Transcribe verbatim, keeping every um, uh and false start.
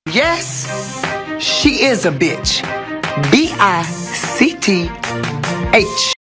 Yes, she is a bitch. B I C T H.